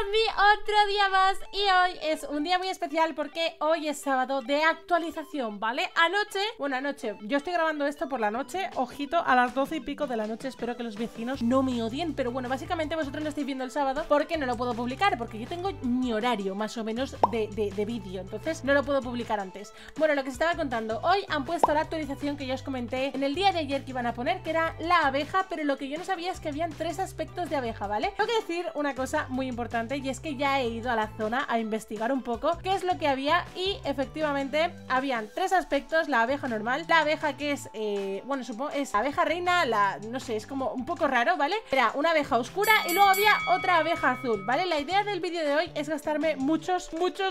otro día más y hoy es un día muy especial porque hoy es sábado de actualización, ¿vale? Anoche, yo estoy grabando esto por la noche, ojito, a las 12 y pico de la noche, espero que los vecinos no me odien, pero bueno, básicamente vosotros lo estáis viendo el sábado porque no lo puedo publicar, porque yo tengo mi horario más o menos de vídeo, entonces no lo puedo publicar antes. Bueno, lo que os estaba contando, hoy han puesto la actualización que yo os comenté en el día de ayer que iban a poner, que era la abeja, pero lo que yo no sabía es que habían 3 aspectos de abeja, ¿vale? Tengo que decir una cosa muy importante y es que ya he ido a la zona a investigar un poco qué es lo que había y efectivamente habían 3 aspectos: la abeja normal, la abeja que es, bueno, supongo es abeja reina, no sé, es como un poco raro, ¿vale? Era una abeja oscura y luego había otra abeja azul, ¿vale? La idea del vídeo de hoy es gastarme muchos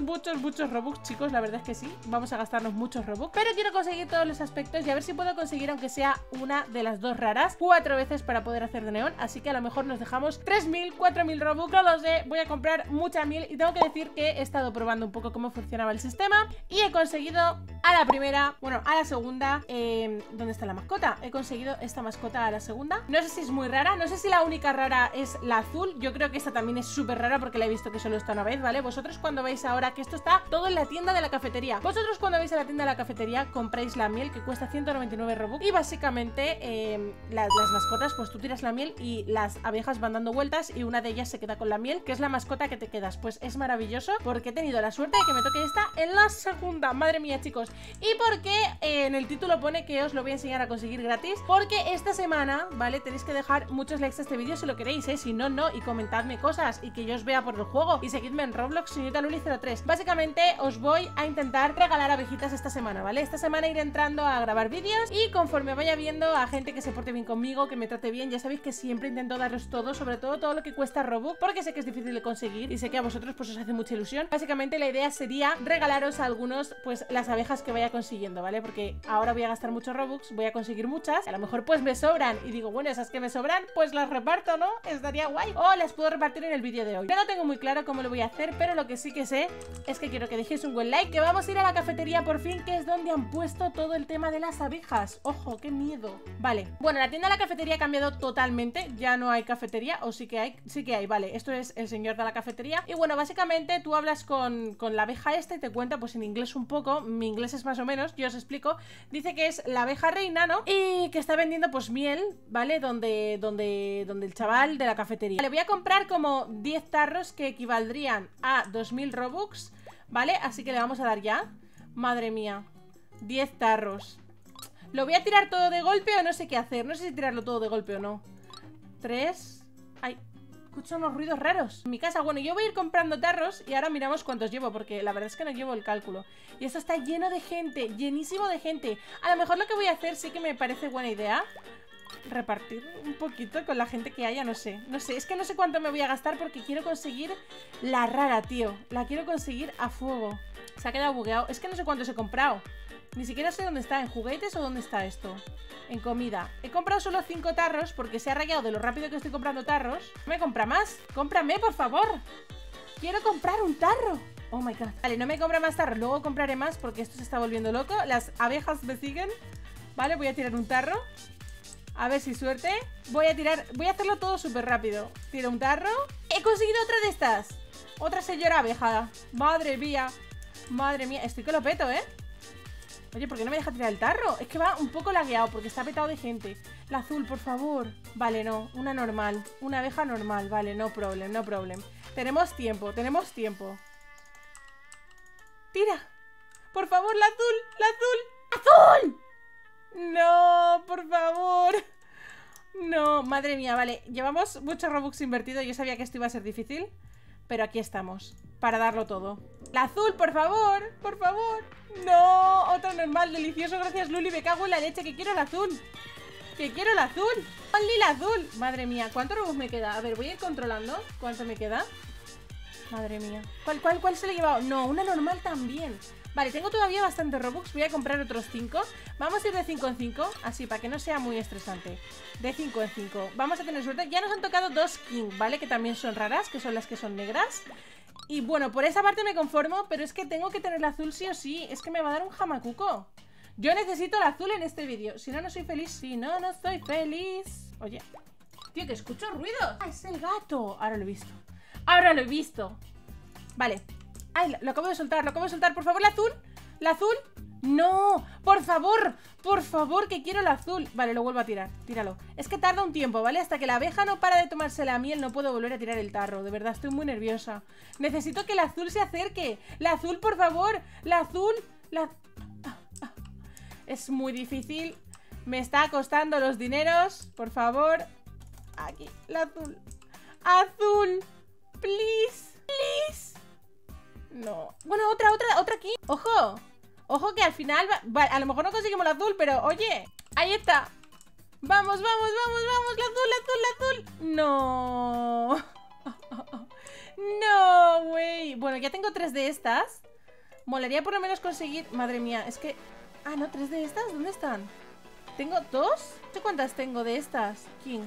Robux, chicos, la verdad es que sí, vamos a gastarnos muchos Robux, pero quiero conseguir todos los aspectos y a ver si puedo conseguir, aunque sea una de las 2 raras, 4 veces para poder hacer de neón, así que a lo mejor nos dejamos 3000, 4000 Robux, no lo sé, voy a comprar mucha miel y tengo que decir que he estado probando un poco cómo funcionaba el sistema y he conseguido a la primera, bueno, a la segunda, ¿dónde está la mascota? He conseguido esta mascota a la segunda, no sé si es muy rara, no sé si la única rara es la azul, yo creo que esta también es súper rara porque la he visto que solo está una vez, ¿vale? Vosotros cuando veis ahora que esto está todo en la tienda de la cafetería, vosotros cuando vais a la tienda de la cafetería compráis la miel que cuesta 199 Robux y básicamente las mascotas, pues tú tiras la miel y las abejas van dando vueltas y una de ellas se queda con la miel, que es la mascota que te quedas. Pues es maravilloso porque he tenido la suerte de que me toque esta en la segunda, madre mía, chicos. Y porque en el título pone que os lo voy a enseñar a conseguir gratis, porque esta semana, ¿vale? Tenéis que dejar muchos likes a este vídeo si lo queréis, si no, no, y comentadme cosas y que yo os vea por el juego y seguidme en Roblox, señorita Luli03. Básicamente os voy a intentar regalar abejitas esta semana, ¿vale? Esta semana iré entrando a grabar vídeos y conforme vaya viendo a gente que se porte bien conmigo, que me trate bien, ya sabéis que siempre intento daros todo, sobre todo lo que cuesta Robux, porque sé que es difícil de conseguir y sé que a vosotros pues os hace mucha ilusión. Básicamente la idea sería regalaros a algunos pues las abejas que vaya consiguiendo, ¿vale? Porque ahora voy a gastar muchos Robux, voy a conseguir muchas, a lo mejor pues me sobran y digo, bueno, esas que me sobran pues las reparto, ¿no? Estaría guay. O las puedo repartir en el vídeo de hoy. Yo no tengo muy claro cómo lo voy a hacer, pero lo que sí que sé es que quiero que dejéis un buen like, que vamos a ir a la cafetería por fin, que es donde han puesto todo el tema de las abejas. Ojo, qué miedo. Vale, bueno, la tienda de la cafetería ha cambiado totalmente, ya no hay cafetería, o sí que hay, vale, esto es el señor de la cafetería. Y bueno, básicamente tú hablas con la abeja esta y te cuenta pues en inglés un poco, mi inglés es más o menos, yo os explico. Dice que es la abeja reina, ¿no? Y que está vendiendo pues miel, ¿vale? Donde el chaval de la cafetería. Le voy a comprar como 10 tarros que equivaldrían a 2000 Robux, ¿vale? Así que le vamos a dar ya. Madre mía, 10 tarros. ¿Lo voy a tirar todo de golpe o no sé qué hacer? No sé si tirarlo todo de golpe o no. 3. Ay, escucho unos ruidos raros en mi casa. Bueno, yo voy a ir comprando tarros y ahora miramos cuántos llevo, porque la verdad es que no llevo el cálculo. Y esto está lleno de gente, llenísimo de gente. A lo mejor lo que voy a hacer sí que me parece buena idea, repartir un poquito con la gente que haya, no sé, es que no sé cuánto me voy a gastar porque quiero conseguir la rara, tío. La quiero conseguir a fuego. Se ha quedado bugueado, es que no sé cuántos he comprado. Ni siquiera sé dónde está, en juguetes o dónde está esto. En comida. He comprado solo 5 tarros porque se ha rayado de lo rápido que estoy comprando tarros. ¿No me compra más? ¡Cómprame, por favor! ¡Quiero comprar un tarro! Oh my god. Vale, no me compra más tarros, luego compraré más porque esto se está volviendo loco. Las abejas me siguen. Vale, voy a tirar un tarro. A ver si suerte. Voy a hacerlo todo súper rápido. Tiro un tarro. ¡He conseguido otra de estas! Otra señora abeja. Madre mía. Madre mía, estoy que lo peto, ¿eh? Oye, ¿por qué no me deja tirar el tarro? Es que va un poco lagueado porque está petado de gente. La azul, por favor. Vale, no, una normal. Una abeja normal, vale, no problem, no problem. Tenemos tiempo, tenemos tiempo. Tira. Por favor, la azul, la azul. ¡Azul! No, por favor. No, madre mía, vale. Llevamos muchos Robux invertidos. Yo sabía que esto iba a ser difícil, pero aquí estamos, para darlo todo. La azul, por favor, por favor. No, otra normal, delicioso, gracias Luli. Me cago en la leche, que quiero la azul. Que quiero la azul. Only la azul. Madre mía, ¿cuánto Robux me queda? A ver, voy a ir controlando cuánto me queda. Madre mía. ¿Cuál se le ha llevado? No, una normal también. Vale, tengo todavía bastante Robux. Voy a comprar otros 5. Vamos a ir de 5 en 5, así, para que no sea muy estresante. De 5 en 5. Vamos a tener suerte. Ya nos han tocado 2 King, ¿vale? Que también son raras, que son las que son negras. Y bueno, por esa parte me conformo, pero es que tengo que tener la azul sí o sí. Es que me va a dar un jamacuco. Yo necesito la azul en este vídeo. Si no, no soy feliz. Si no, no soy feliz. Oye, tío, que escucho ruido. Ah, es el gato. Ahora lo he visto. Ahora lo he visto. Vale. Ay, lo acabo de soltar, lo acabo de soltar. Por favor, la azul. La azul. No, por favor, que quiero el azul. Vale, lo vuelvo a tirar, tíralo. Es que tarda un tiempo, ¿vale? Hasta que la abeja no para de tomarse la miel, no puedo volver a tirar el tarro. De verdad, estoy muy nerviosa. Necesito que el azul se acerque. La azul, por favor, la azul. Es muy difícil. Me está costando los dineros. Por favor. Aquí, la azul. Azul, please, please. No, bueno, otra aquí. Ojo. Ojo que al final, a lo mejor no conseguimos el azul, pero oye, ahí está. Vamos, la azul. No. No, güey. Bueno, ya tengo 3 de estas. Molaría por lo menos conseguir... Madre mía, es que... Ah, no, 3 de estas, ¿dónde están? ¿Tengo 2? No sé cuántas tengo de estas. King.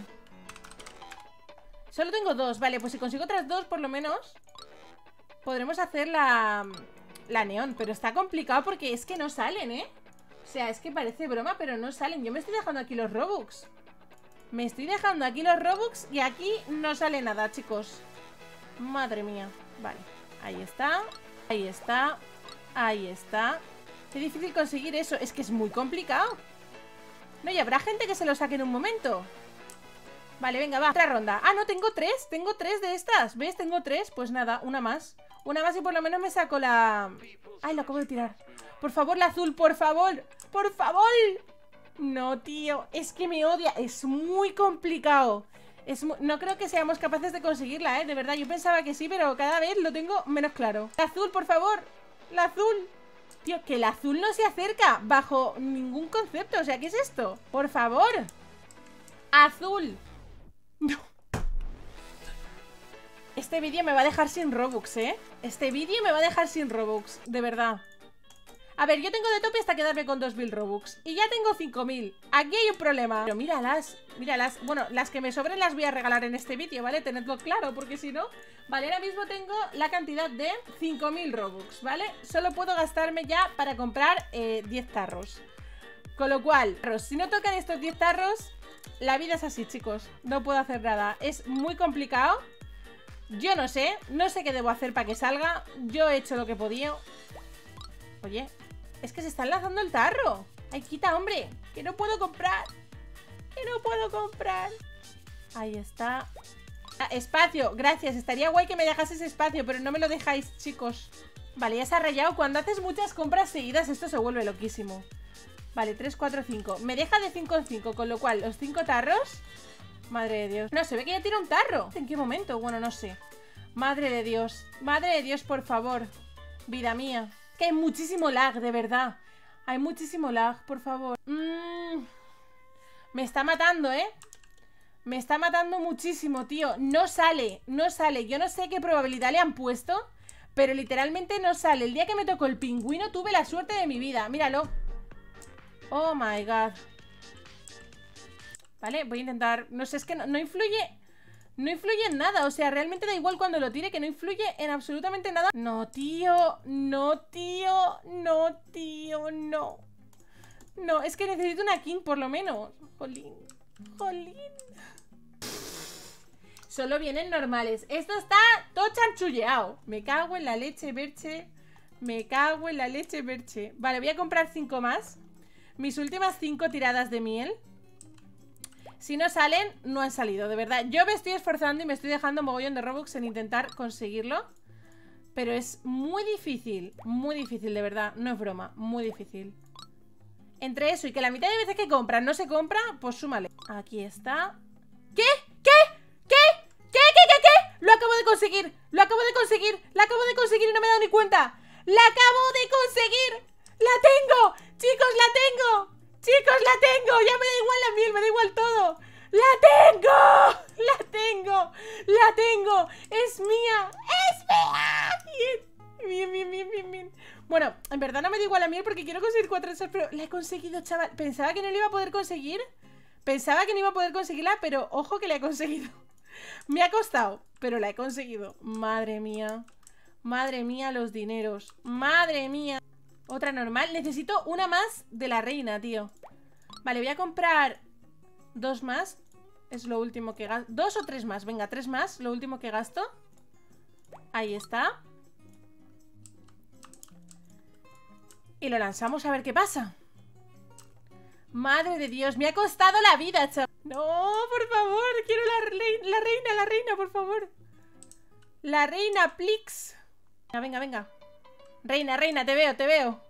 Solo tengo 2, vale, pues si consigo otras 2 por lo menos podremos hacer la neón. Pero está complicado porque es que no salen, ¿eh? O sea, es que parece broma, pero no salen. Yo me estoy dejando aquí los Robux. Me estoy dejando aquí los Robux y aquí no sale nada, chicos. Madre mía. Vale, ahí está. Ahí está. Ahí está. Qué difícil conseguir eso. Es que es muy complicado. No, y habrá gente que se lo saque en un momento. Vale, venga, va, otra ronda. Ah, no, tengo 3 de estas. ¿Ves? Tengo 3, pues nada, una más. Una más y por lo menos me saco la... Ay, lo acabo de tirar. Por favor, la azul, por favor. ¡Por favor! No, tío, es que me odia. Es muy complicado. No creo que seamos capaces de conseguirla, de verdad, yo pensaba que sí, pero cada vez lo tengo menos claro. La azul, por favor. La azul. Tío, que el azul no se acerca bajo ningún concepto. O sea, ¿qué es esto? Por favor. Azul. No. Este vídeo me va a dejar sin Robux, ¿eh? Este vídeo me va a dejar sin Robux, de verdad. A ver, yo tengo de tope hasta quedarme con 2000 Robux y ya tengo 5000. Aquí hay un problema. Pero míralas, míralas. Bueno, las que me sobren las voy a regalar en este vídeo, ¿vale? Tenedlo claro, porque si no... Vale, ahora mismo tengo la cantidad de 5000 Robux, ¿vale? Solo puedo gastarme ya para comprar 10 tarros. Con lo cual, si no tocan estos 10 tarros, la vida es así, chicos. No puedo hacer nada. Es muy complicado. Yo no sé qué debo hacer para que salga. Yo he hecho lo que he podido. Oye, es que se están lanzando el tarro. Ay, quita, hombre, que no puedo comprar. Que no puedo comprar. Ahí está. Ah, espacio, gracias, estaría guay que me dejases espacio, pero no me lo dejáis, chicos. Vale, ya se ha rayado. Cuando haces muchas compras seguidas esto se vuelve loquísimo. Vale, 3, 4, 5. Me deja de 5 en 5, con lo cual los 5 tarros... Madre de Dios. No, se ve que ya tira un tarro. ¿En qué momento? Bueno, no sé. Madre de Dios, por favor. Vida mía. Que hay muchísimo lag, de verdad. Hay muchísimo lag, por favor. Me está matando, ¿eh? Me está matando muchísimo, tío. No sale, no sale. Yo no sé qué probabilidad le han puesto, pero literalmente no sale. El día que me tocó el pingüino tuve la suerte de mi vida. Míralo. Oh my god. Vale, voy a intentar... No sé, es que no influye... No influye en nada, o sea, realmente da igual cuando lo tire, que no influye en absolutamente nada. No, tío, no, tío, no, tío, no. No, es que necesito una king por lo menos. Jolín, jolín. Solo vienen normales. Esto está todo chanchulleado. Me cago en la leche, Berche. Me cago en la leche, Berche. Vale, voy a comprar 5 más. Mis últimas 5 tiradas de miel. Si no salen, no han salido, de verdad. Yo me estoy esforzando y me estoy dejando mogollón de Robux en intentar conseguirlo. Pero es muy difícil, de verdad. No es broma, muy difícil. Entre eso y que la mitad de veces que compran no se compra, pues súmale. Aquí está. ¿Qué? ¿Qué? ¿Qué? ¿Qué? Lo acabo de conseguir. Lo acabo de conseguir. La acabo de conseguir y no me he dado ni cuenta. La acabo de conseguir. ¡La tengo! ¡Chicos, la tengo! ¡Chicos, la tengo! Ya me da igual la miel, me da igual todo. ¡La tengo! ¡La tengo! ¡La tengo! ¡Es mía! ¡Es mía! Bien. Bien. Bueno, en verdad no me da igual la miel porque quiero conseguir 4 esas, pero la he conseguido, chaval. Pensaba que no la iba a poder conseguir. Pensaba que no iba a poder conseguirla, pero ojo que la he conseguido. Me ha costado, pero la he conseguido. Madre mía. Madre mía los dineros. Madre mía. Otra normal. Necesito una más de la reina, tío. Vale, voy a comprar 2 más. Es lo último que gasto. 2 o 3 más. Venga, 3 más. Lo último que gasto. Ahí está. Y lo lanzamos a ver qué pasa. Madre de Dios, me ha costado la vida, chaval. No, por favor, quiero la reina, por favor. La reina, please. Venga, venga. Reina, te veo.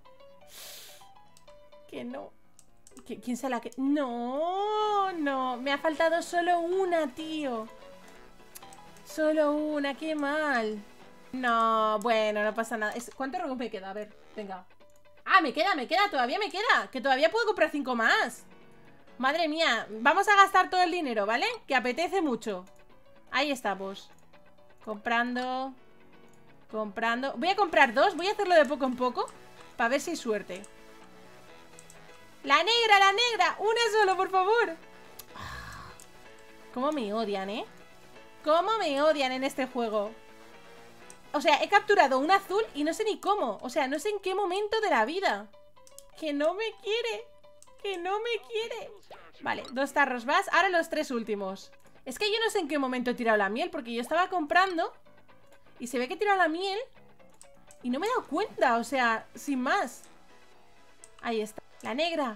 Que no. ¿Quién se la que...? No, me ha faltado solo una, tío. Solo una, qué mal. No, bueno, no pasa nada. ¿Cuánto robo me queda? A ver, venga. Ah, me queda, todavía me queda. Que todavía puedo comprar 5 más. Madre mía, vamos a gastar todo el dinero, ¿vale? Que apetece mucho. Ahí estamos. Comprando. Voy a comprar 2, voy a hacerlo de poco en poco para ver si hay suerte. La negra, una solo, por favor. Cómo me odian, ¿eh? Cómo me odian en este juego. O sea, he capturado un azul y no sé ni cómo. O sea, no sé en qué momento de la vida. Que no me quiere. Vale, 2 tarros más. Ahora los 3 últimos. Es que yo no sé en qué momento he tirado la miel, porque yo estaba comprando y se ve que he tirado la miel y no me he dado cuenta. O sea, sin más. Ahí está, la negra.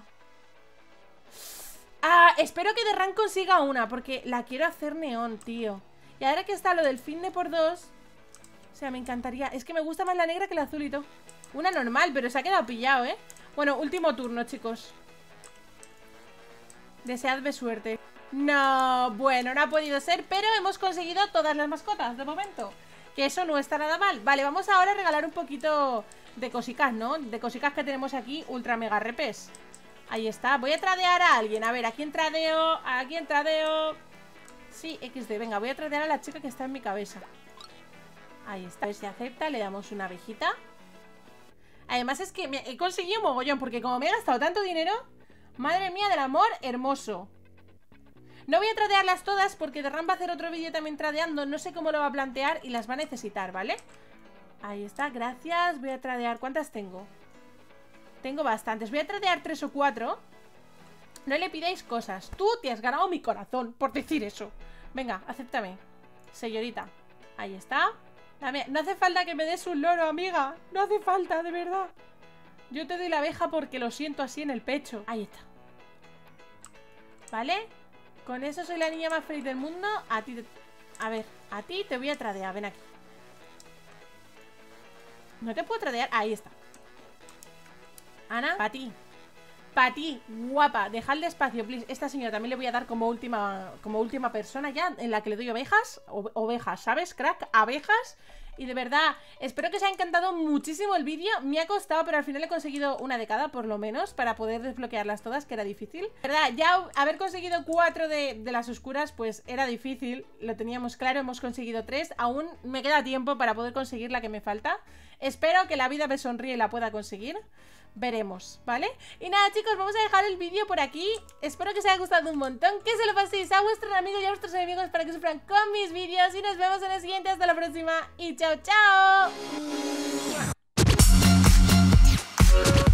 Ah, espero que de rank consiga una, porque la quiero hacer neón, tío. Y ahora que está lo del fin de por 2, o sea, me encantaría. Es que me gusta más la negra que el azulito. Una normal, pero se ha quedado pillado, ¿eh? Bueno, último turno, chicos. Deseadme suerte. No, bueno, no ha podido ser, pero hemos conseguido todas las mascotas de momento. Que eso no está nada mal. Vale, vamos ahora a regalar un poquito de cositas, ¿no? De cositas que tenemos aquí, ultra mega repes. Ahí está, voy a tradear a alguien. A ver, ¿a quién tradeo? Sí, XD, venga, voy a tradear a la chica que está en mi cabeza. Ahí está, a ver si acepta, le damos una abejita. Además es que he conseguido un mogollón, porque como me he gastado tanto dinero, madre mía del amor hermoso. No voy a tradearlas todas porque Derram va a hacer otro vídeo también tradeando. No sé cómo lo va a plantear y las va a necesitar, ¿vale? Ahí está, gracias. Voy a tradear, ¿cuántas tengo? Tengo bastantes, voy a tradear 3 o 4. No le pidáis cosas. Tú te has ganado mi corazón por decir eso. Venga, acéptame, señorita. Ahí está. No hace falta que me des un loro, amiga. No hace falta, de verdad. Yo te doy la abeja porque lo siento así en el pecho. Ahí está. ¿Vale? Con eso soy la niña más feliz del mundo. A ti a ti te voy a tradear. Ven aquí. No te puedo tradear. Ahí está. Ana, para ti, guapa. Dejadle espacio, please. Esta señora también le voy a dar como última persona ya, en la que le doy ovejas. Ovejas, ¿sabes, crack? Abejas. Y de verdad, espero que os haya encantado muchísimo el vídeo. Me ha costado, pero al final he conseguido una de cada, por lo menos, para poder desbloquearlas todas, que era difícil. De verdad, ya haber conseguido 4 de las oscuras, pues era difícil. Lo teníamos claro, hemos conseguido 3. Aún me queda tiempo para poder conseguir la que me falta. Espero que la vida me sonríe y la pueda conseguir. Veremos, ¿vale? Y nada, chicos, vamos a dejar el vídeo por aquí. Espero que os haya gustado un montón, que se lo paséis a vuestros amigos y a vuestros enemigos para que sufran con mis vídeos. Y nos vemos en el siguiente. Hasta la próxima y chao, chao.